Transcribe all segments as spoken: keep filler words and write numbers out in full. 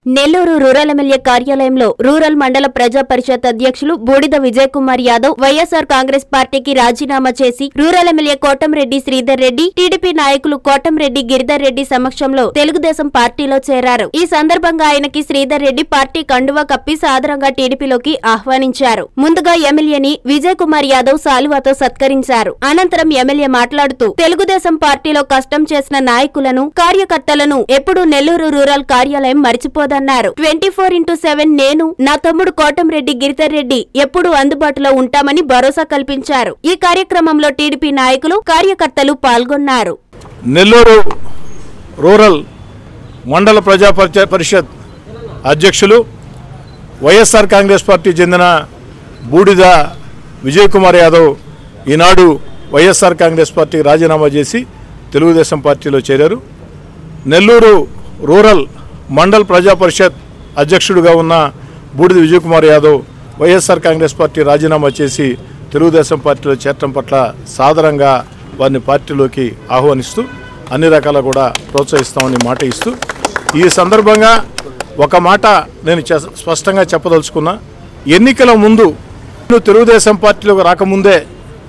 Nellore rural MLA కార్యాలయంలో rural మండల ప్రజా పరిషత్ అధ్యక్షులు బూడిద విజయ్ కుమార్ యాదవ్ వైఎస్ఆర్ కాంగ్రెస్ పార్టీకి రాజీనామా చేసి rural MLA Kotamreddy Sridhar Reddy, TDP నాయకులు కోటంరెడ్డి గిరిధర్ రెడ్డి సమక్షంలో తెలుగుదేశం పార్టీలో చేరారు. ఈ సందర్భంగా ఆయనకి శ్రీధర్ రెడ్డి పార్టీ కండువా కప్పి సాదరంగా టీడీపీలోకి ఆహ్వానించారు. ముందుగా ఎమ్మెల్యేని విజయ్ కుమార్ యాదవ్ సాలువాతో సత్కరించారు. అనంతరం ఎమ్మెల్యే మాట్లాడుతూ తెలుగుదేశం పార్టీలో కష్టం చేసిన నాయకులను, కార్యకర్తలను ఎప్పుడూ నెల్లూరు రూరల్ కార్యాలయం మరిచిపోదన్నారు. ట్వంటీ ఫోర్ ఇంటూ సెవెన్ నేను, నా తమ్ముడు కోటంరెడ్డి గిరిధర్ రెడ్డి ఎప్పుడూ అందుబాటులో ఉంటామని భరోసా కల్పించారు. ఈ కార్యక్రమంలో టీడీపీ నాయకులు, కార్యకర్తలు పాల్గొన్నారు. నెల్లూరు రూరల్ మండల ప్రజా పరిషత్ అధ్యక్షులు వైఎస్ఆర్ కాంగ్రెస్ పార్టీ చెందిన బూడిద విజయ్ కుమార్ యాదవ్ ఈనాడు వైఎస్ఆర్ కాంగ్రెస్ పార్టీకి రాజీనామా చేసి తెలుగుదేశం పార్టీలో చేరారు. నెల్లూరు రూరల్ మండల్ ప్రజా పరిషత్ అధ్యక్షుడిగా ఉన్న బూడిద విజయ్ కుమార్ యాదవ్ వైఎస్ఆర్ కాంగ్రెస్ పార్టీ రాజీనామా చేసి తెలుగుదేశం పార్టీలో చేరటం పట్ల సాదరంగా వారిని పార్టీలోకి ఆహ్వానిస్తూ అన్ని రకాల కూడా ప్రోత్సహిస్తామని మాట ఇస్తూ, ఈ సందర్భంగా ఒక మాట నేను స్పష్టంగా చెప్పదలుచుకున్నా. ఎన్నికల ముందు తెలుగుదేశం పార్టీలోకి రాకముందే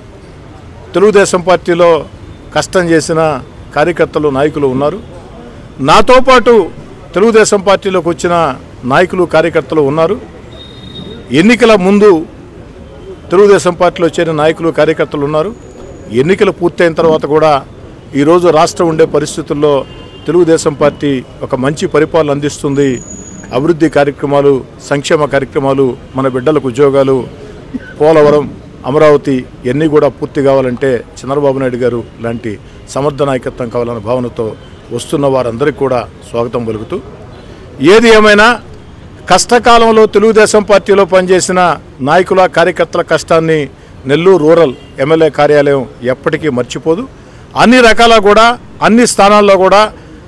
తెలుగుదేశం పార్టీలో కష్టం చేసిన కార్యకర్తలు, నాయకులు ఉన్నారు. నాతో పాటు తెలుగుదేశం పార్టీలోకి వచ్చిన నాయకులు, కార్యకర్తలు ఉన్నారు. ఎన్నికల ముందు తెలుగుదేశం పార్టీలో చేరిన నాయకులు, కార్యకర్తలు ఉన్నారు. ఎన్నికలు పూర్తయిన తర్వాత కూడా ఈరోజు రాష్ట్రం ఉండే పరిస్థితుల్లో తెలుగుదేశం పార్టీ ఒక మంచి పరిపాలన అందిస్తుంది. అభివృద్ధి కార్యక్రమాలు, సంక్షేమ కార్యక్రమాలు, మన బిడ్డలకు ఉద్యోగాలు, పోలవరం, అమరావతి ఇవన్నీ కూడా పూర్తి కావాలంటే చంద్రబాబు నాయుడు గారు లాంటి సమర్థ నాయకత్వం కావాలన్న భావనతో వస్తున్న వారందరికీ కూడా స్వాగతం పలుకుతూ, ఏది ఏమైనా కష్టకాలంలో తెలుగుదేశం పార్టీలో పనిచేసిన నాయకుల, కార్యకర్తల కష్టాన్ని నెల్లూరు రూరల్ ఎమ్మెల్యే కార్యాలయం ఎప్పటికీ మర్చిపోదు. అన్ని రకాల కూడా అన్ని స్థానాల్లో కూడా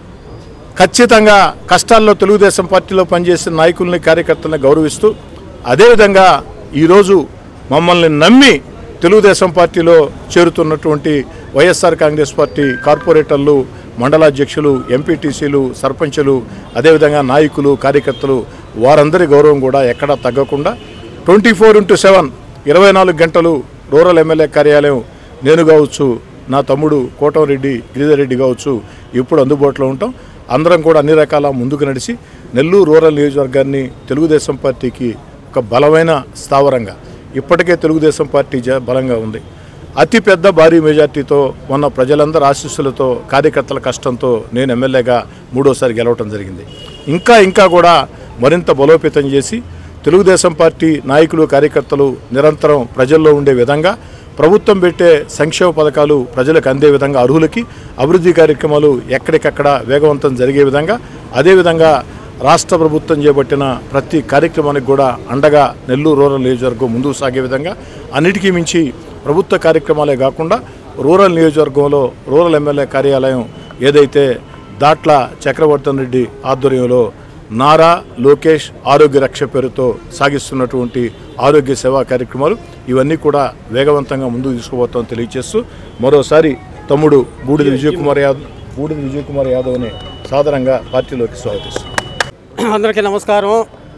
ఖచ్చితంగా కష్టాల్లో తెలుగుదేశం పార్టీలో పనిచేసిన నాయకుల్ని, కార్యకర్తల్ని గౌరవిస్తూ, అదేవిధంగా ఈరోజు మమ్మల్ని నమ్మి తెలుగుదేశం పార్టీలో చేరుతున్నటువంటి వైఎస్ఆర్ కాంగ్రెస్ పార్టీ కార్పొరేటర్లు, మండలాధ్యక్షులు, ఎంపీటీసీలు, సర్పంచులు, అదేవిధంగా నాయకులు, కార్యకర్తలు వారందరి గౌరవం కూడా ఎక్కడా తగ్గకుండా ట్వంటీ ఫోర్ ఇంటూ సెవెన్ ఇరవై నాలుగు గంటలు రూరల్ ఎమ్మెల్యే కార్యాలయం నేను కావచ్చు, నా తమ్ముడు కోటంరెడ్డి గిరిధర్ రెడ్డి కావచ్చు ఇప్పుడు అందుబాటులో ఉంటాం. అందరం కూడా అన్ని రకాల ముందుకు నడిచి నెల్లూరు రూరల్ నియోజకవర్గాన్ని తెలుగుదేశం పార్టీకి ఒక బలమైన స్థావరంగా, ఇప్పటికే తెలుగుదేశం పార్టీ బలంగా ఉంది. అతిపెద్ద భారీ మెజార్టీతో ఉన్న ప్రజలందరి ఆశీస్సులతో, కార్యకర్తల కష్టంతో నేను ఎమ్మెల్యేగా మూడోసారి గెలవటం జరిగింది. ఇంకా ఇంకా కూడా మరింత బలోపేతం చేసి తెలుగుదేశం పార్టీ నాయకులు, కార్యకర్తలు నిరంతరం ప్రజల్లో ఉండే విధంగా, ప్రభుత్వం పెట్టే సంక్షేమ పథకాలు ప్రజలకు అందే విధంగా, అర్హులకి అభివృద్ధి కార్యక్రమాలు ఎక్కడికక్కడ వేగవంతం జరిగే విధంగా, అదేవిధంగా రాష్ట్ర ప్రభుత్వం చేపట్టిన ప్రతి కార్యక్రమానికి కూడా అండగా నెల్లూరు రూరల్ నియోజకవర్గం ముందుకు సాగే విధంగా, అన్నిటికీ మించి ప్రభుత్వ కార్యక్రమాలే కాకుండా రూరల్ నియోజకవర్గంలో రూరల్ ఎమ్మెల్యే కార్యాలయం ఏదైతే దాట్ల చక్రవర్తన్ రెడ్డి ఆధ్వర్యంలో నారా లోకేష్ ఆరోగ్య రక్ష పేరుతో సాగిస్తున్నటువంటి ఆరోగ్య సేవా కార్యక్రమాలు ఇవన్నీ కూడా వేగవంతంగా ముందుకు తీసుకుపోతామని తెలియజేస్తూ, మరోసారి తమ్ముడు బూడిద విజయ్ కుమార్ యాదవ్ బూడిద విజయ్ కుమార్ యాదవ్ని సాధారణంగా పార్టీలోకి స్వాగతిస్తున్నాం. అందరికీ నమస్కారం.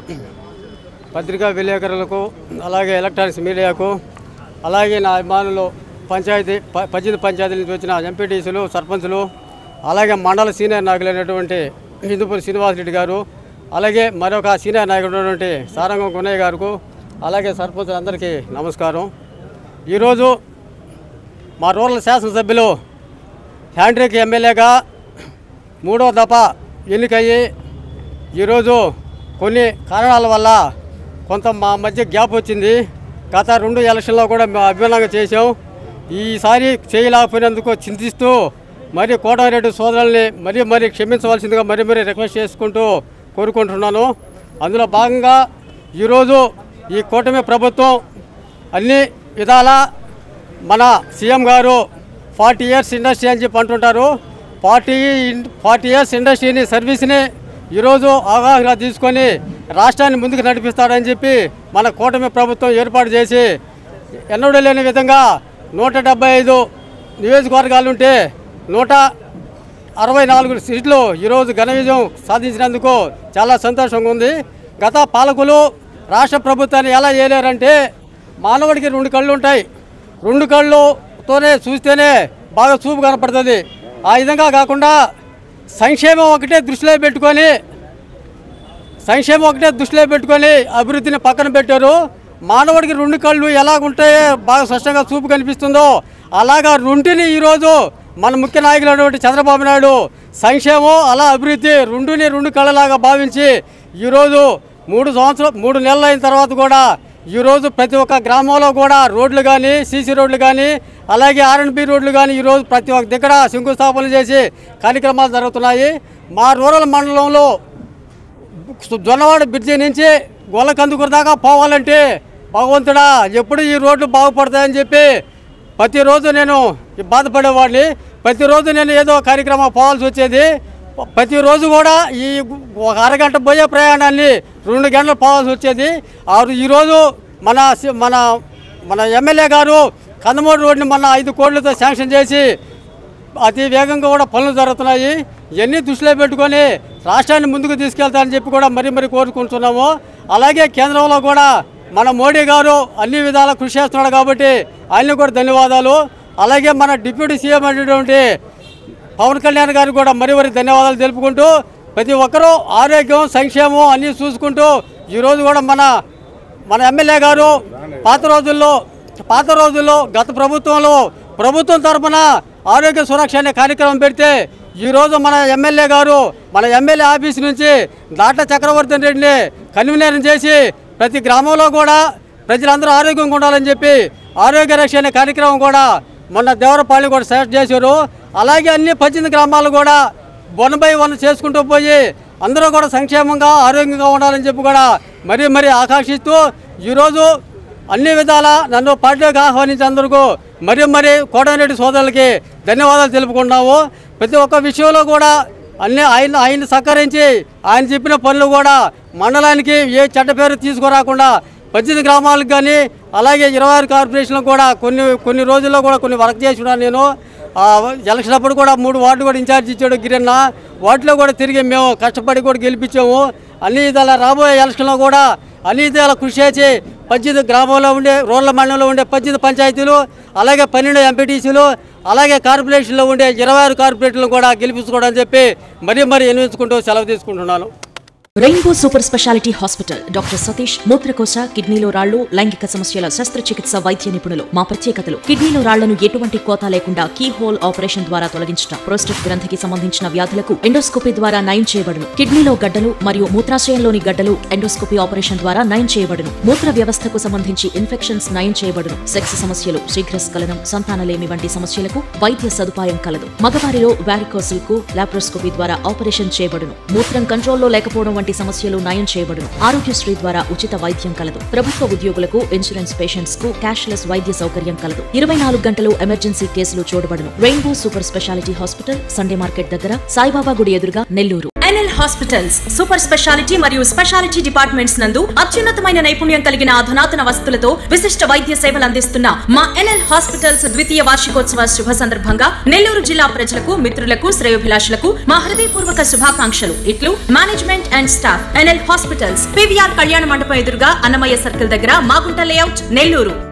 పత్రికా విలేకరులకు, అలాగే ఎలక్ట్రానిక్స్ మీడియాకు, అలాగే నా అభిమానులు, పంచాయతీ పద్దెనిమిది పంచాయతీల నుంచి వచ్చిన ఎంపీటీసీలు, సర్పంచులు, అలాగే మండల సీనియర్ నాయకులైనటువంటి హిందూపూర్ శ్రీనివాసరెడ్డి గారు, అలాగే మరొక సీనియర్ నాయకుడు ఉన్నటువంటి సారంగం గున్నయ్య గారు, అలాగే సర్పంచులందరికీ నమస్కారం. ఈరోజు మా రూరల్ శాసనసభ్యులు హ్యాండ్రిక్ ఎమ్మెల్యేగా మూడో దఫా ఎన్నికయ్యి ఈరోజు కొన్ని కారణాల వల్ల కొంత మా మధ్య గ్యాప్ వచ్చింది. గత రెండు ఎలక్షన్లో కూడా మేము అభిమానంగా చేసాం. ఈసారి చేయలేకపోయినందుకు చింతిస్తూ మరి కోటంరెడ్డి సోదరుల్ని మరీ మరీ క్షమించవలసిందిగా మరీ మరీ రిక్వెస్ట్ చేసుకుంటూ కోరుకుంటున్నాను. అందులో భాగంగా ఈరోజు ఈ కూటమి ప్రభుత్వం అన్ని విధాల మన సీఎం గారు ఫార్టీ ఇయర్స్ ఇండస్ట్రీ అని చెప్పి అంటుంటారు. ఫార్టీ ఫార్టీ ఇయర్స్ ఇండస్ట్రీని, సర్వీస్ని ఈరోజు అవగాహన తీసుకొని రాష్ట్రాన్ని ముందుకు నడిపిస్తాడని చెప్పి మన కూటమి ప్రభుత్వం ఏర్పాటు చేసి ఎన్నడూ లేని విధంగా నూట డెబ్బై ఐదు నియోజకవర్గాలుంటే నూట అరవై నాలుగు సీట్లు ఈరోజు ఘన విజయం సాధించినందుకు చాలా సంతోషంగా ఉంది. గత పాలకులు రాష్ట్ర ప్రభుత్వాన్ని ఎలా చేయలేరంటే మానవుడికి రెండు కళ్ళు ఉంటాయి, రెండు కళ్ళుతోనే చూస్తేనే బాగా చూపు కనపడుతుంది. ఆ విధంగా కాకుండా సంక్షేమం ఒకటే దృష్టిలో పెట్టుకొని సంక్షేమం ఒకటే దృష్టిలో పెట్టుకొని అభివృద్ధిని పక్కన పెట్టారు. మానవుడికి రెండు కళ్ళు ఎలాగుంటాయో బాగా స్పష్టంగా చూపు కనిపిస్తుందో అలాగా రెండుని ఈరోజు మన ముఖ్య నాయకులైనటువంటి చంద్రబాబు నాయుడు సంక్షేమం అలా అభివృద్ధి రెండుని రెండు కళ్ళలాగా భావించి ఈరోజు మూడు సంవత్సరం మూడు నెలలు అయిన తర్వాత కూడా ఈరోజు ప్రతి ఒక్క గ్రామంలో కూడా రోడ్లు కానీ సీసీ రోడ్లు కానీ అలాగే ఆర్ఎండ్బి రోడ్లు కానీ ఈరోజు ప్రతి ఒక్క దగ్గర శంకుస్థాపనలు చేసి కార్యక్రమాలు జరుగుతున్నాయి. మా రూరల్ మండలంలో జొన్నవాడ బ్రిడ్జి నుంచి గొల్లకందుకూరు దాకా పోవాలంటే భగవంతుడా ఎప్పుడు ఈ రోడ్లు బాగుపడతాయని చెప్పి ప్రతిరోజు నేను బాధపడేవాడిని. ప్రతిరోజు నేను ఏదో కార్యక్రమం పోవాల్సి వచ్చేది. ప్రతిరోజు కూడా ఈ ఒక అరగంట పోయే ప్రయాణాన్ని రెండు గంటలు పోవాల్సి వచ్చేది. ఈరోజు మన మన మన ఎమ్మెల్యే గారు కందమూరు రోడ్ని మన ఐదు కోట్లతో శాంక్షన్ చేసి అతి వేగంగా కూడా పనులు జరుగుతున్నాయి. ఇవన్నీ దృష్టిలో పెట్టుకొని రాష్ట్రాన్ని ముందుకు తీసుకెళ్తారని చెప్పి కూడా మరీ మరీ కోరుకుంటున్నాము. అలాగే కేంద్రంలో కూడా మన మోడీ గారు అన్ని విధాలా కృషి చేస్తున్నాడు కాబట్టి ఆయనకు కూడా ధన్యవాదాలు. అలాగే మన డిప్యూటీ సీఎం అనేటువంటి పవన్ కళ్యాణ్ గారికి కూడా మరీ మరీ ధన్యవాదాలు తెలుపుకుంటూ ప్రతి ఒక్కరూ ఆరోగ్యం సంక్షేమం అన్నీ చూసుకుంటూ ఈరోజు కూడా మన మన ఎమ్మెల్యే గారు పాత రోజుల్లో పాత రోజుల్లో గత ప్రభుత్వంలో ప్రభుత్వం తరఫున ఆరోగ్య సురక్ష అనే కార్యక్రమం పెడితే ఈరోజు మన ఎమ్మెల్యే గారు మన ఎమ్మెల్యే ఆఫీస్ నుంచి దాట్ల చక్రవర్తి రెడ్డిని కన్వీనర్ చేసి ప్రతి గ్రామంలో కూడా ప్రజలందరూ ఆరోగ్యంగా ఉండాలని చెప్పి ఆరోగ్య రక్ష అనే కార్యక్రమం కూడా మొన్న దేవరపాళెం కూడా సెలెక్ట్ చేశారు. అలాగే అన్ని పద్దెనిమిది గ్రామాలు కూడా వన్ బై వన్ చేసుకుంటూ పోయి అందరూ కూడా సంక్షేమంగా ఆరోగ్యంగా ఉండాలని చెప్పి కూడా మరీ మరీ ఆకాంక్షిస్తూ ఈరోజు అన్ని విధాల నన్ను పార్టీలోకి ఆహ్వానించేందుకు మరీ మరీ కోటమిరెడ్డి సోదరులకి ధన్యవాదాలు తెలుపుకుంటున్నాము. ప్రతి ఒక్క విషయంలో కూడా అన్ని ఆయన ఆయన సహకరించి ఆయన చెప్పిన పనులు కూడా మండలానికి ఏ చెడ్డ పేరు తీసుకురాకుండా పద్దెనిమిది గ్రామాలకు కానీ అలాగే ఇరవై ఆరు కార్పొరేషన్లకు కూడా కొన్ని కొన్ని రోజుల్లో కూడా కొన్ని వర్క్ చేస్తున్నాను. నేను ఎలక్షన్ అప్పుడు కూడా మూడు వార్డులు కూడా ఇన్ఛార్జ్ ఇచ్చాడు గిరన్న. వాటిలో కూడా తిరిగి మేము కష్టపడి కూడా గెలిపించాము. అన్ని విధాల రాబోయే ఎలక్షన్లో కూడా అన్ని విధాల కృషి చేసి పద్దెనిమిది గ్రామంలో ఉండే రూరల్ మండలంలో ఉండే పద్దెనిమిది పంచాయతీలు అలాగే పన్నెండు ఎంపీటీసీలు అలాగే కార్పొరేషన్లో ఉండే ఇరవై ఆరు కార్పొరేటర్లు కూడా గెలిపించుకోవడం చెప్పి మరీ మరీ ఎన్నించుకుంటూ సెలవు తీసుకుంటున్నాను. Rainbow super speciality hospital doctor Satish మూత్రకోశ కిడ్నీలో రాళ్లు లైంగిక సమస్యల శస్త్రచికిత్స వైద్య నిపుణులు. మా ప్రత్యేకతలు కిడ్నీలో రాళ్లను ఎటువంటి కోత లేకుండా కీ హోల్ ఆపరేషన్ ద్వారా తొలగించడం, ప్రోస్టేట్ గ్రంథికి సంబంధించిన వ్యాధులకు ఎండోస్కోపీ ద్వారా నయం చేయబడును. కిడ్నీలో గడ్డలు మరియు మూత్రాశయంలోని గడ్డలు ఎండోస్కోపీ ఆపరేషన్ ద్వారా నయం చేయబడును. మూత్ర వ్యవస్థకు సంబంధించి ఇన్ఫెక్షన్స్ నయం చేయబడును. సెక్స్ సమస్యలు, శీఘ్రస్ఖలనం, సంతానలేమి వంటి సమస్యలకు వైద్య సదుపాయం కలదు. మగవారిలో వారికోసిల్ కు లాప్రోస్కోపీ ద్వారా ఆపరేషన్ చేయబడును. మూత్రం కంట్రోల్లో లేకపోవడం వంటి సమస్యలు నయం చేయబడును. ఆరోగ్యశ్రీ ద్వారా ఉచిత వైద్యం కలదు. ప్రభుత్వ ఉద్యోగులకు, ఇన్సూరెన్స్ పేషెంట్స్ కు క్యాష్లెస్ వైద్య సౌకర్యం కలదు. ఇరవై నాలుగు గంటలు ఎమర్జెన్సీ కేసులు చూడబడును. Rainbow super speciality hospital Sunday market దగ్గర, సాయిబాబా గుడి ఎదురుగా, Nellore. N L hospitals super speciality మరియు స్పెషాలిటీ డిపార్ట్మెంట్స్ నందు అత్యున్నతమైన నైపుణ్యం కలిగిన అధునాతన వసతులతో విశిష్ట వైద్య సేవలు అందిస్తున్న మా ఎన్ఎల్ హాస్పిటల్స్ ద్వితీయ వార్షికోత్సవ శుభ సందర్భంగా నెల్లూరు జిల్లా ప్రజలకు, మిత్రులకు, శ్రేయోభిలాషులకు మా హృదయపూర్వక శుభాకాంక్షలు. ఇట్లు management and staff. NL hospitals PVR కళ్యాణ మండపం ఎదురుగా, అన్నమయ్య సర్కిల్ దగ్గర, మాగుంట లేఅవుట్, నెల్లూరు.